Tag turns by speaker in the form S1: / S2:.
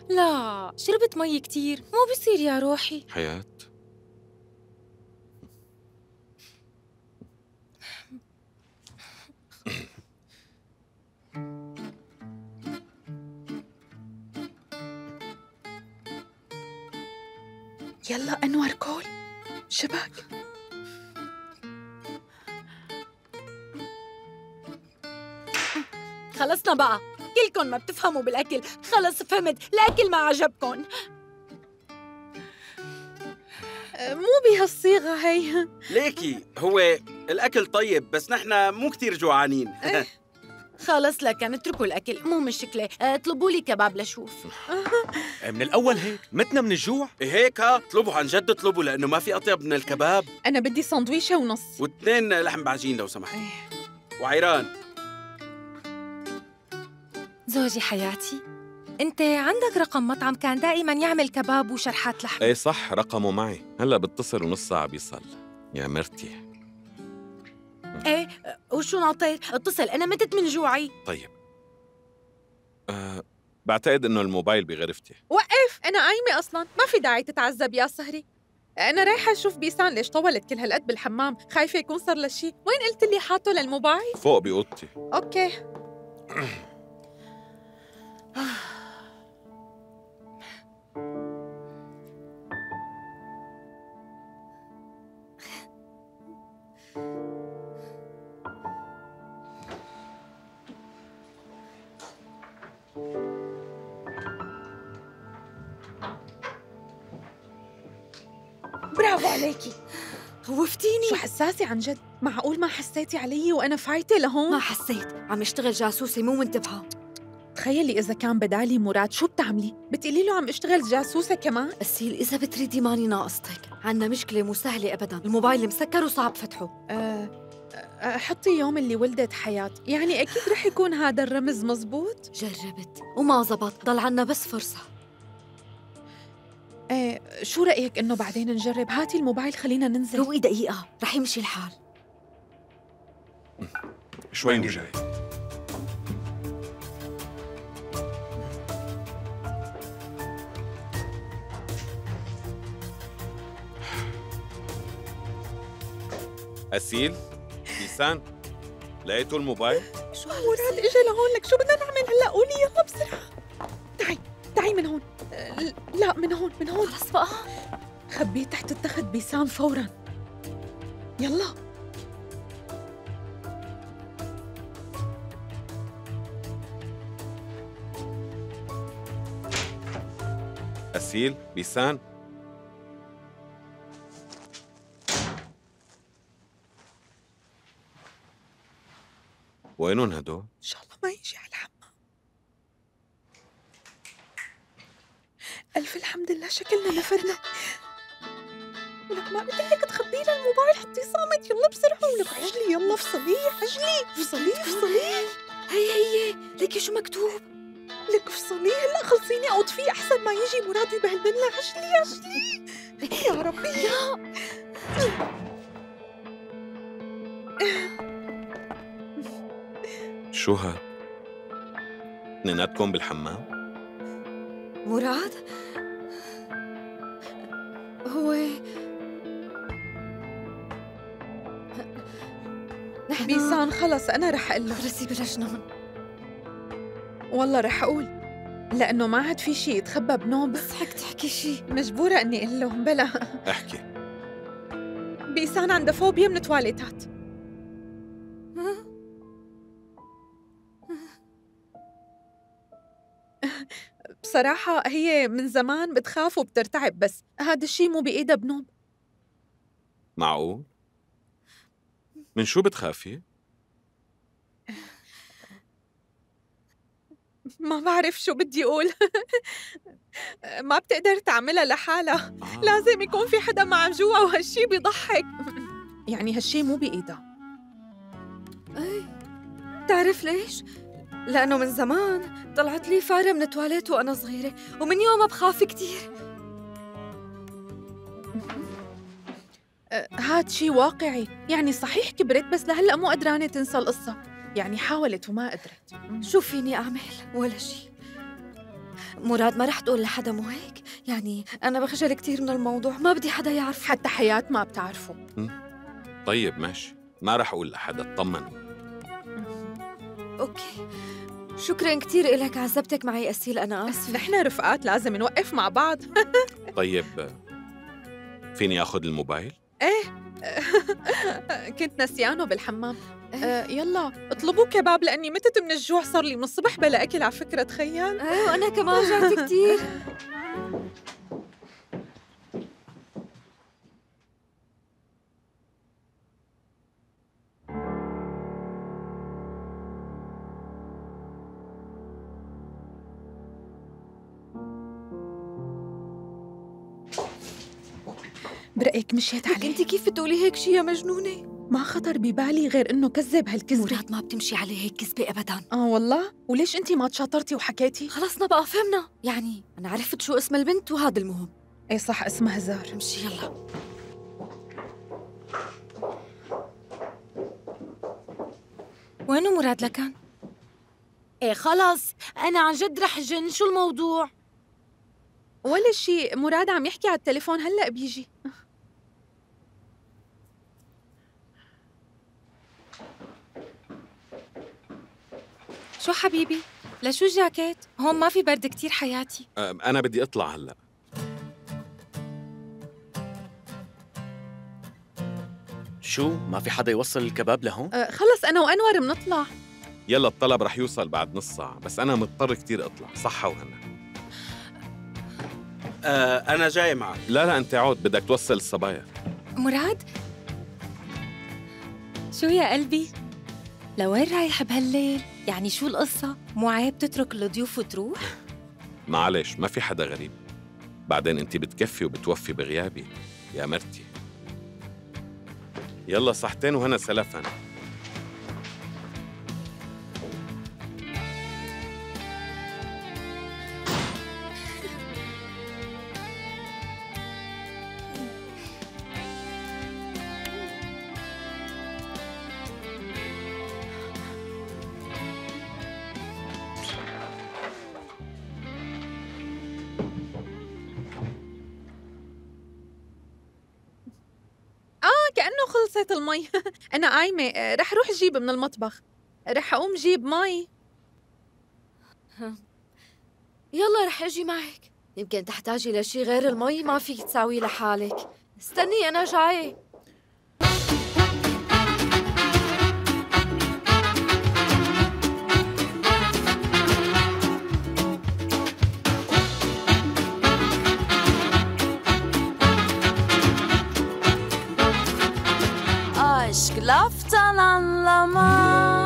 S1: لا، شربت مي كتير، مو بصير يا روحي.
S2: حياة،
S3: يلا أنور كول شبك.
S1: خلصنا بقى، كلكن ما بتفهموا بالأكل. خلص فهمت، الأكل ما عجبكن.
S3: مو بهالصيغة هي.
S4: ليكي هو الأكل طيب بس نحن مو كتير جوعانين.
S1: خلص لكن اتركوا الأكل، مو مشكلة. اطلبوا لي كباب لشوف.
S2: من الأول هيك متنا من الجوع.
S4: هيك اطلبوا عن جد، اطلبوا لأنه ما في أطيب من الكباب.
S3: أنا بدي سندويشة ونص
S4: واثنين لحم بعجين لو سمحت. وعيران.
S1: زوجي حياتي، أنت عندك رقم مطعم كان دائماً يعمل كباب وشرحات لحم؟
S2: ايه صح، رقمه معي، هلا بتصل ونص ساعة بيصل. يا مرتي.
S1: ايه، وشو ناطر؟ اتصل، أنا متت من جوعي.
S2: طيب بعتقد انه الموبايل بغرفتي.
S3: وقف، أنا قايمة أصلاً، ما في داعي تتعذب يا سهري. أنا رايحة أشوف بيسان ليش طولت كل هالقد بالحمام، خايفة يكون صار له شي. وين قلت لي حاطه للموبايل؟
S2: فوق بأوضتي.
S3: أوكي. برافو عليكي،
S1: خوفتيني.
S3: شو حساسة عن جد. معقول ما حسيتي علي وأنا فايتة لهون؟
S1: ما حسيت، عم اشتغل جاسوسي مو منتبهة.
S3: تخيلي إذا كان بدالي مراد شو بتعملي؟ بتقولي له عم اشتغل جاسوسة كمان؟
S1: أسيل، إذا بتريدي ماني ناقصتك. عنا مشكلة مو سهلة أبداً، الموبايل مسكر وصعب فتحه.
S3: حطي يوم اللي ولدت حياة، يعني أكيد رح يكون هذا الرمز مزبوط؟
S1: جربت وما زبط، ضل عنا بس فرصة.
S3: شو رأيك إنه بعدين نجرب؟ هاتي الموبايل خلينا ننزل.
S1: روقي دقيقة، رح يمشي الحال.
S2: شوي وجاي. أسيل، بيسان، لقيتوا الموبايل؟
S3: شو مراد إجا لهون، لك شو بدنا نعمل هلا؟ قولي يلا بسرعة. تعي من هون. لا، من هون من هون.
S1: خلص بقى.
S3: خبيه تحت التخت بيسان فوراً. يلا.
S2: أسيل، بيسان، وينهم هدول؟
S3: إن شاء الله ما يجي على الحمام. ألف الحمد لله شكلنا نفرنا. ولك ما قلت لك تخبي لي الموبايل، حطيه صامت. يلا بسرعة. ولك عجلي، يلا افصليه، عجلي افصليه.
S1: هي ليكي شو مكتوب؟
S3: لك افصليه هلا، خلصيني اطفيه احسن ما يجي مراد يبهدلنا. عجلي يا ربي.
S2: شو هاد؟ اثنيناتكم بالحمام؟
S1: مراد؟ هو نحن
S3: بيسان خلص أنا رح أقول له.
S1: رسي برجنون.
S3: والله رح أقول، لأنه ما عاد في شي يتخبى بنوب.
S1: بس حك تحكي شي.
S3: مجبورة إني أقول له. بلا
S2: احكي.
S3: بيسان عنده فوبيا من التواليتات. بصراحة هي من زمان بتخاف وبترتعب، بس هذا الشي مو بإيدها بنوب.
S2: معقول؟ من شو بتخافي؟
S3: ما بعرف شو بدي أقول. ما بتقدر تعملها لحالها. لازم يكون في حدا معها جوا، وهالشي بيضحك. يعني هالشي مو بإيدها.
S1: ايه، بتعرف ليش؟ لأنه من زمان طلعت لي فارة من التواليت وأنا صغيرة، ومن يومها بخاف كتير.
S3: هاد شي واقعي، يعني صحيح كبرت بس لهلأ مو قدرانة تنسى القصة. يعني حاولت وما قدرت.
S1: شو فيني أعمل؟ ولا شي. مراد ما رح تقول لحدا مو هيك؟ يعني أنا بخجل كتير من الموضوع، ما بدي حدا يعرف.
S3: حتى حياة ما بتعرفه.
S2: طيب ماشي، ما رح أقول لحدا، اطمنوا.
S1: أوكي، شكراً كتير إلك، عذبتك معي أسيل، أنا آسفة.
S3: نحن رفقات لازم نوقف مع بعض.
S2: طيب فيني أخذ الموبايل؟
S3: ايه كنت نسيانه بالحمام. يلا اطلبوا كباب لأني متت من الجوع، صار لي من الصبح بلا أكل على فكرة، تخيل.
S1: وأنا كمان جعت كتير.
S3: برأيك مشيت عليه؟
S1: انت كيف بتقولي هيك شي يا مجنونة؟
S3: ما خطر ببالي غير إنه كذب هالكذبة.
S1: مراد ما بتمشي عليه هيك كذبة أبداً.
S3: والله؟ وليش أنتي ما تشاطرتي وحكيتي؟
S1: خلصنا بقى، فهمنا، يعني أنا عرفت شو اسم البنت وهذا المهم.
S3: ايه صح، اسمها زار.
S1: امشي يلا.
S5: وينو مراد لكان؟
S6: ايه خلص، أنا عن جد رح جن. شو الموضوع؟
S3: ولا شي، مراد عم يحكي على التليفون، هلأ بيجي.
S5: شو حبيبي؟ لشو جاكيت؟ هون ما في برد كتير حياتي.
S2: أنا بدي أطلع هلأ.
S7: شو؟ ما في حدا يوصل الكباب لهون؟
S3: خلص أنا وأنور منطلع.
S2: يلا الطلب رح يوصل بعد نص ساعة، بس أنا مضطر كتير أطلع. صحة وهنا.
S4: أنا جاي معك.
S2: لا أنت عود، بدك توصل الصبايا.
S5: مراد؟ شو يا قلبي؟ لوين رايح بهالليل؟ يعني شو القصة؟ مو عيب تترك الضيوف وتروح؟
S2: معلش، ما في حدا غريب. بعدين أنت بتكفي وبتوفي بغيابي يا مرتي. يلا صحتين وهنا سلفا.
S3: كأنه خلصت المي. أنا قايمة، رح روح جيب من المطبخ، رح أقوم جيب مي.
S1: يلا رح أجي معك، يمكن تحتاجي لشي غير المي ما فيك تساويه لحالك. استني أنا جاي.
S6: Aşk laftan anlamaz.